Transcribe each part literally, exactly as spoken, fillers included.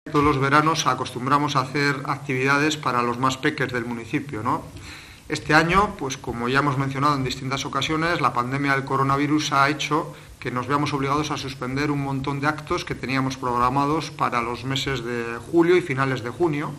Todos los veranos acostumbramos a hacer actividades para los más peques del municipio, ¿no? Este año, pues como ya hemos mencionado en distintas ocasiones, la pandemia del coronavirus ha hecho que nos veamos obligados a suspender un montón de actos que teníamos programados para los meses de julio y finales de junio.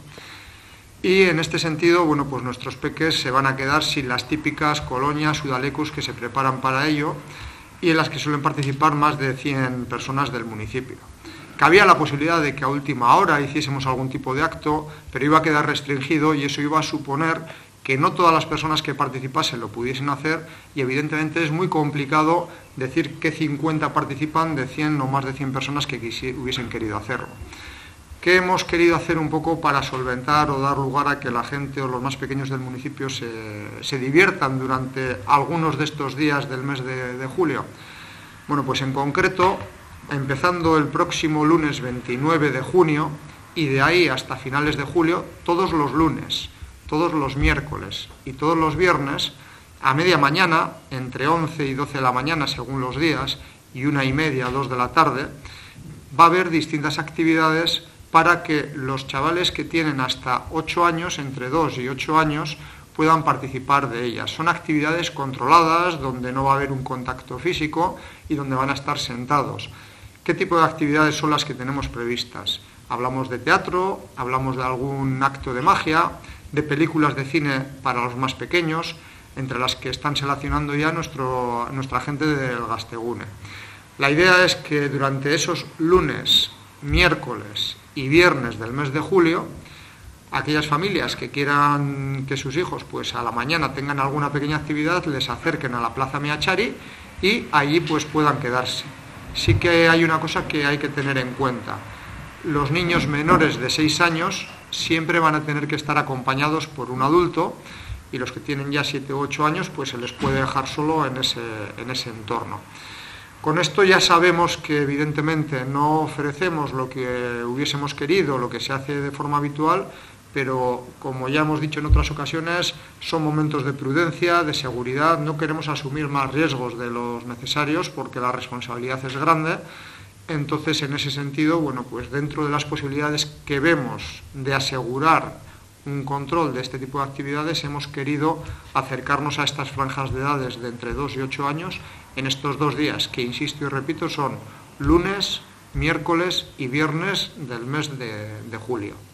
Y en este sentido, bueno, pues nuestros peques se van a quedar sin las típicas colonias, udalecos que se preparan para ello y en las que suelen participar más de cien personas del municipio. Cabía la posibilidad de que a última hora hiciésemos algún tipo de acto, pero iba a quedar restringido y eso iba a suponer que no todas las personas que participasen lo pudiesen hacer y evidentemente es muy complicado decir que cincuenta participan de cien o más de cien personas que hubiesen querido hacerlo. ¿Qué hemos querido hacer un poco para solventar o dar lugar a que la gente o los más pequeños del municipio se, se diviertan durante algunos de estos días del mes de, de julio? Bueno, pues en concreto, empezando el próximo lunes veintinueve de junio y de ahí hasta finales de julio, todos los lunes, todos los miércoles y todos los viernes, a media mañana, entre once y doce de la mañana según los días, y una y media, dos de la tarde, va a haber distintas actividades para que los chavales que tienen hasta ocho años, entre dos y ocho años, puedan participar de ellas. Son actividades controladas, donde no va a haber un contacto físico y donde van a estar sentados. ¿Qué tipo de actividades son las que tenemos previstas? Hablamos de teatro, hablamos de algún acto de magia, de películas de cine para los más pequeños, entre las que están seleccionando ya nuestro, nuestra gente del Gaztegune. La idea es que durante esos lunes, miércoles y viernes del mes de julio, aquellas familias que quieran que sus hijos pues a la mañana tengan alguna pequeña actividad, les acerquen a la Plaza Meachari y allí pues puedan quedarse. Sí que hay una cosa que hay que tener en cuenta. Los niños menores de seis años siempre van a tener que estar acompañados por un adulto y los que tienen ya siete u ocho años pues se les puede dejar solo en ese, en ese entorno. Con esto ya sabemos que evidentemente no ofrecemos lo que hubiésemos querido, lo que se hace de forma habitual, pero como ya hemos dicho en otras ocasiones, son momentos de prudencia, de seguridad, no queremos asumir más riesgos de los necesarios porque la responsabilidad es grande. Entonces, en ese sentido, bueno, pues dentro de las posibilidades que vemos de asegurar un control de este tipo de actividades, hemos querido acercarnos a estas franjas de edades de entre dos y ocho años en estos dos días, que insisto y repito, son lunes, miércoles y viernes del mes de, de julio.